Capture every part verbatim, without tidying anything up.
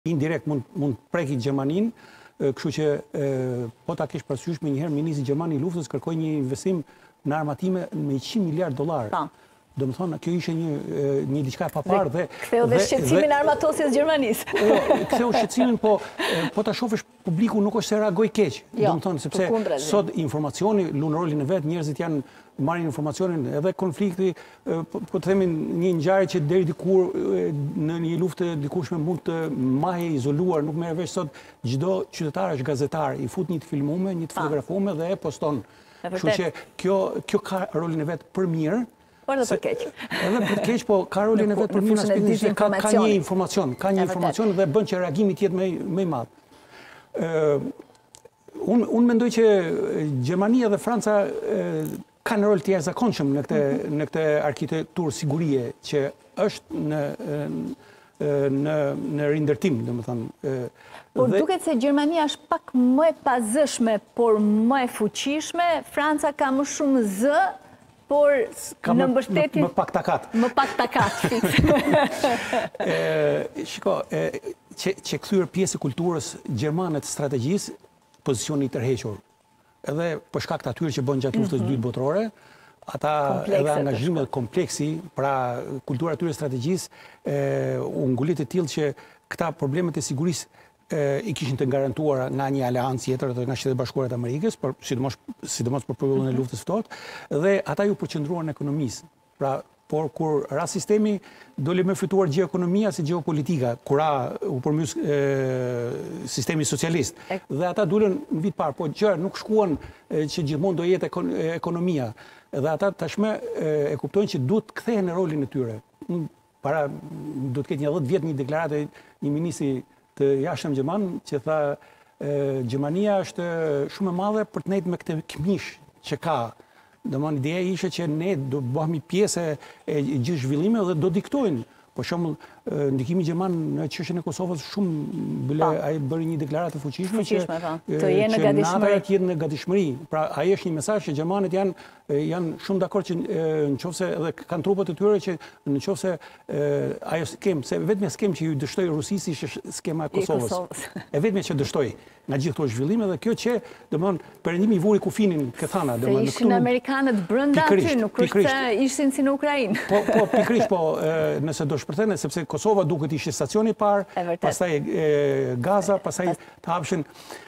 indirekt mund mund preki Gjermanin, kështu që po ta kesh parasysh me njëherë ministri gjerman i luftës kërkoi një investim në armatime me njëqind miliard dollar. Do më thonë, kjo ishe një, një diçka e papar dhe... Ktheu dhe shqetësimin armatosjes Gjermanisë. Ktheu shqetësimin, po, po ta shofësh publiku nuk është se reagoj keq. Do më thonë, sepse sot informacioni lunë rolin e vetë, njerëzit janë marrin informacionin edhe konflikti, po të themin një ngjarje që deri dikur në një luftë dikush me mund të mahej izoluar, nuk merr vesh sot çdo qytetar është gazetar, i fut një të filmuar, një të fotografuar dhe e poston. Kështu që kjo kjo ka rolin e vet për mirë. Por edhe për keq. Edhe për keq, po ka rolin e vet për mirë, sepse ka ka një informacion, ka një informacion dhe bën që reagimi të jetë më më i madh. Ë unë unë mendoj që Gjermania dhe Franca kanë rol të jashtëzakonshëm në këtë në këtë arkitekturë sigurie që është në në në rindërtim, domethënë. Por duket se Gjermania është pak më e pazëshme, por më e fuqishme, Franca ka më shumë zë, por në mbështetje... Më pak takat. Më pak takat, fiks. Shiko, që kthyer pjesë e kulturës gjermane të strategjisë, pozicioni i tërhequr. Edhe për shkak të atyre që bën gjatë luftës së dytë botërore, ata edhe angazhimi kompleksi, pra kultura e tyre strategjisë u ngulit të tillë që këta problemet e sigurisë i kishin të garantuara nga një aleancë tjetër, nga Shtetet Bashkuara të Amerikës, por sidomos sidomos për periudhën e luftës së ftohtë, dhe ata ju përqendruan në ekonomisë. Pra, por kur ra sistemi, doli më fituar gjeoekonomia se gjeopolitika, kur ra u përmys sistemi socialist. Dhe ata dulën në vit parë, po gjë nuk shkuan që gjithmonë do jetë ekonomia. Dhe ata tashmë e kuptojnë që duhet të kthehen në rolin e tyre. Para do të ketë një dhjetë vjet një deklaratë një ministri të jashtëm gjerman që tha Gjermania është shumë e madhe për të nejtë me këtë këmish që ka. Domethënë ideja ishte që ne do bëhemi pjesë e gjithë zhvillimeve dhe do diktojnë. Për shembull, ndikimi gjerman në çështjen e Kosovës shumë bile ai bëri një deklaratë të fuqishme që të jenë në gatishmëri. Të jenë në gatishmëri. Pra ai është një mesazh që gjermanët janë janë shumë dakord që nëse edhe kanë trupat e tyre që nëse ajo skem, se vetëm skem që ju dështoi Rusisë ishte skema e Kosovës. E vetëm që dështoi nga gjithë këto zhvillime dhe kjo që domthon perëndimi i vuri kufinin këthana, domthon në këtu. Ishin amerikanët brenda aty, nuk është se ishin si në Ukrainë. Po po pikërisht po nëse do shpërthene sepse Kosova duket ishte stacioni i parë, pastaj Gaza, pastaj të hapshin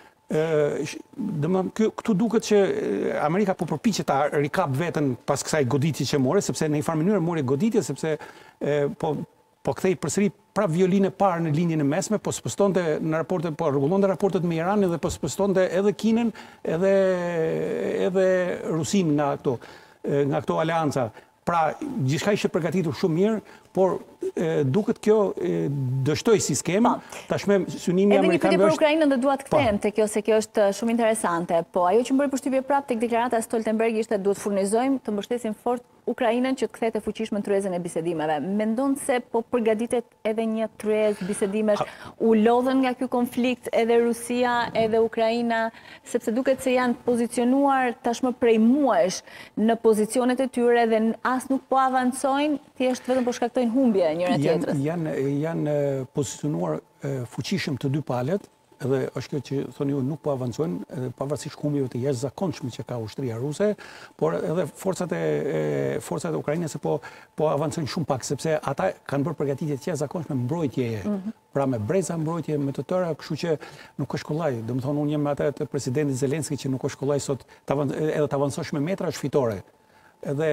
domthon këtu duket që Amerika po përpiqet ta rikap veten pas kësaj goditje që more, sepse në një farë mënyrë mori goditje sepse po po kthej përsëri prap violinë e parë në linjën e mesme, po spëstonte në raportet, po rregullonte raportet me Iranin dhe po spëstonte edhe Kinën, edhe edhe Rusin nga këto nga këto aleanca. Pra, gjithçka ishte përgatitur shumë mirë, por duket kjo dështoi si skemë, tashmë synimi amerikan është... Edhe një pyetje për Ukrainën dhe dua të kthehem te kjo, se kjo është shumë interesante. Po, ajo që më bëri përshtypje prapë tek deklarata e Stoltenberg ishte duhet furnizojmë të mbështesim fort Ukrainën që të kthehet e fuqishme në tryezën e bisedimeve. Mendon se po përgatitet edhe një tryezë bisedimesh, u lodhen nga ky konflikt edhe Rusia, edhe Ukraina, sepse duket se janë pozicionuar tashmë prej muajsh në pozicionet e tyre dhe as nuk po avancojnë, thjesht vetëm po shkaktojnë humbje njëra tjetrës. Janë janë pozicionuar fuqishëm të dy palët, edhe është kjo që thoni ju nuk po avancojnë, pavarësisht humbjeve të jashtëzakonshme që ka ushtria ruse, por edhe forcat e forcat e Ukrainës po po avancojnë shumë pak, sepse ata kanë bërë përgatitje të jashtëzakonshme mbrojtjeje. Pra me breza mbrojtje, me të tëra, kështu që nuk është kollaj. Domethënë unë jam me atë të presidentit Zelenski që nuk është kollaj sot edhe të avancosh me metra është fitore. Edhe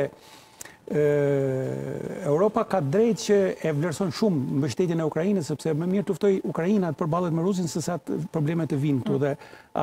Europa ka drejt që e vlerëson shumë mbështetjen e Ukrainës, sepse më mirë të ftoj Ukraina të përballet me Rusin se sa problemet të vinë këtu dhe